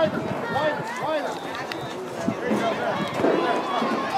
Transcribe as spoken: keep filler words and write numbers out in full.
Line, line, line. There you go, there. There, there.